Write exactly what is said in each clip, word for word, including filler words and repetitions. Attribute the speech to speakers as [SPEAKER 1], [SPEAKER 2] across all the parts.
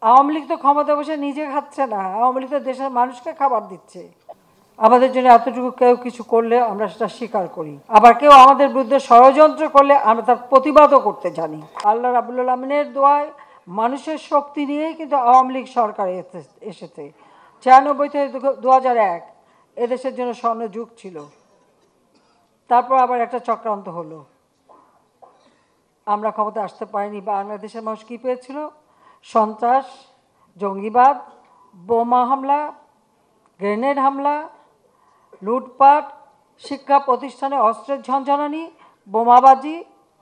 [SPEAKER 1] আওয়ামী লীগ তো ক্ষমতা বসে নিজে খাচ্ছে না, আওয়ামী লীগ তো দেশের মানুষকে খাবার দিচ্ছে। আমাদের জন্য এতটুকু কেউ কিছু করলে আমরা সেটা স্বীকার করি, আবার কেউ আমাদের বিরুদ্ধে ষড়যন্ত্র করলে আমরা তার প্রতিবাদও করতে জানি। আল্লাহ রাব্বুল আলামিনের দোয়ায় মানুষের শক্তি নিয়েই কিন্তু আওয়ামী লীগ সরকার এসেছে। ছিয়ানব্বই থেকে দু হাজার এক এদেশের জন্য স্বর্ণযুগ ছিল। তারপর আবার একটা চক্রান্ত হলো, আমরা ক্ষমতা আসতে পারিনি। বাংলাদেশের মানুষ কী পেয়েছিল? সন্ত্রাস, জঙ্গিবাদ, বোমা হামলা, গ্রেনেড হামলা, লুটপাট, শিক্ষা প্রতিষ্ঠানে অস্ত্রের ঝনঝনানি, বোমাবাজি,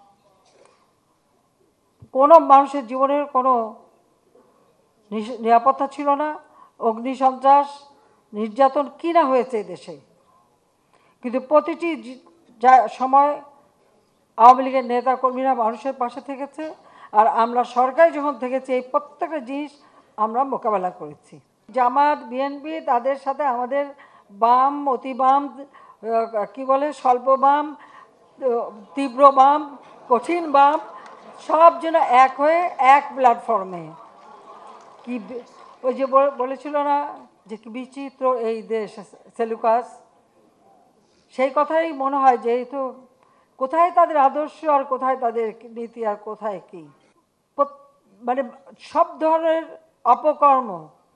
[SPEAKER 1] কোনো মানুষের জীবনের কোনো নিরাপত্তা ছিল না, অগ্নিসন্ত্রাস, নির্যাতন কী না হয়েছে দেশে। কিন্তু প্রতিটি সময় আওয়ামী লীগের নেতাকর্মীরা মানুষের পাশে থেকেছে, আর আমরা সরকারি যখন থেকেছি এই প্রত্যেকটা জিনিস আমরা মোকাবেলা করেছি। জামাত, বিএনপি, তাদের সাথে আমাদের বাম, অতি বাম, কী বলে স্বল্প বাম, তীব্র বাম, কঠিন বাম, সব যেন এক হয়ে এক প্ল্যাটফর্মে। কি ওই যে বলেছিল না যে কি বিচিত্র এই দেশ সেলুকাস, সেই কথাই মনে হয় যে এই তো কোথায় তাদের আদর্শ আর কোথায় তাদের নীতি আর কোথায় কি, মানে সব ধরনের অপকর্ম,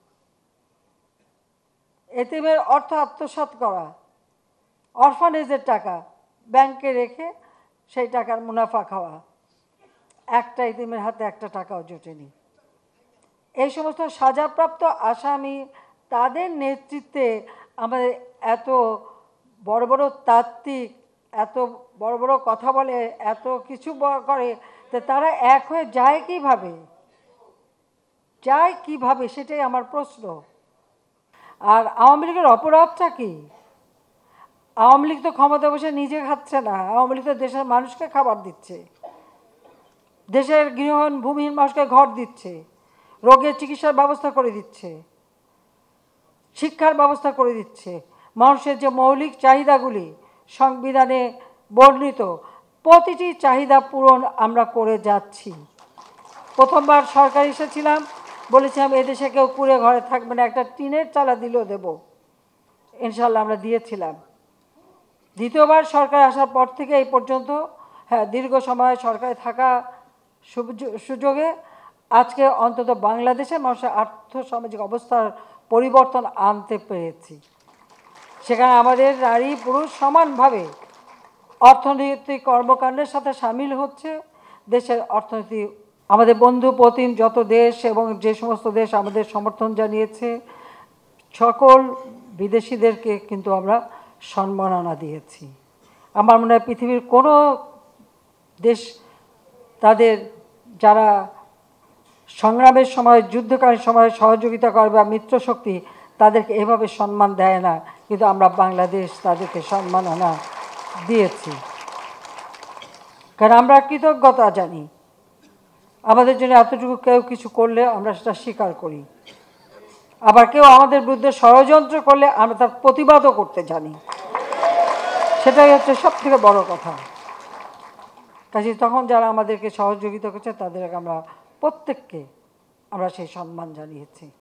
[SPEAKER 1] এতিমের অর্থ আত্মসাৎ করা, অরফানেজের টাকা ব্যাংকে রেখে সেই টাকার মুনাফা খাওয়া, একটা এতিমের হাতে একটা টাকাও জোটেনি। এই সমস্ত সাজাপ্রাপ্ত আসামি তাদের নেতৃত্বে আমাদের এত বড় বড় তাত্ত্বিক এত বড় বড় কথা বলে, এত কিছু করে, তো তারা এক হয়ে যায় কিভাবে যায় কিভাবে সেটাই আমার প্রশ্ন। আর আওয়ামী লীগের অপরাধটা কি? আওয়ামী লীগ তো ক্ষমতা বসে নিজে খাচ্ছে না, আওয়ামী লীগ তো দেশের মানুষকে খাবার দিচ্ছে, দেশের গৃহহীন ভূমিহীন মানুষকে ঘর দিচ্ছে, রোগের চিকিৎসার ব্যবস্থা করে দিচ্ছে, শিক্ষার ব্যবস্থা করে দিচ্ছে। মানুষের যে মৌলিক চাহিদাগুলি সংবিধানে বর্ণিত প্রতিটি চাহিদা পূরণ আমরা করে যাচ্ছি। প্রথমবার সরকার এসেছিলাম, বলেছিলাম এদেশে কেউ কুড়ে ঘরে থাকবে না, একটা টিনের চালা দিলেও দেব, ইনশাল্লাহ আমরা দিয়েছিলাম। দ্বিতীয়বার সরকার আসার পর থেকে এই পর্যন্ত, হ্যাঁ দীর্ঘ সময় সরকারে থাকা সুযোগে আজকে অন্তত বাংলাদেশের মানুষের আর্থসামাজিক অবস্থার পরিবর্তন আনতে পেরেছি। সেখানে আমাদের নারী পুরুষ সমানভাবে অর্থনৈতিক কর্মকাণ্ডের সাথে সামিল হচ্ছে। দেশের অর্থনীতি, আমাদের বন্ধু প্রতিম যত দেশ এবং যে সমস্ত দেশ আমাদের সমর্থন জানিয়েছে সকল বিদেশিদেরকে কিন্তু আমরা সম্মাননা দিয়েছি। আমার মনে হয় পৃথিবীর কোনো দেশ তাদের যারা সংগ্রামের সময় যুদ্ধকালীন সময় সহযোগিতা করে বা মিত্রশক্তি তাদেরকে এভাবে সম্মান দেয় না, কিন্তু আমরা বাংলাদেশ তাদেরকে সম্মাননা দিয়েছি। কারণ আমরা কৃতজ্ঞতা জানি, আমাদের জন্য এতটুকু কেউ কিছু করলে আমরা সেটা স্বীকার করি, আবার কেউ আমাদের বিরুদ্ধে ষড়যন্ত্র করলে আমরা তার প্রতিবাদও করতে জানি। সেটাই হচ্ছে সব থেকে বড় কথা। কাজে তখন যারা আমাদেরকে সহযোগিতা করছে তাদেরকে আমরা প্রত্যেককে আমরা সেই সম্মান জানিয়েছি।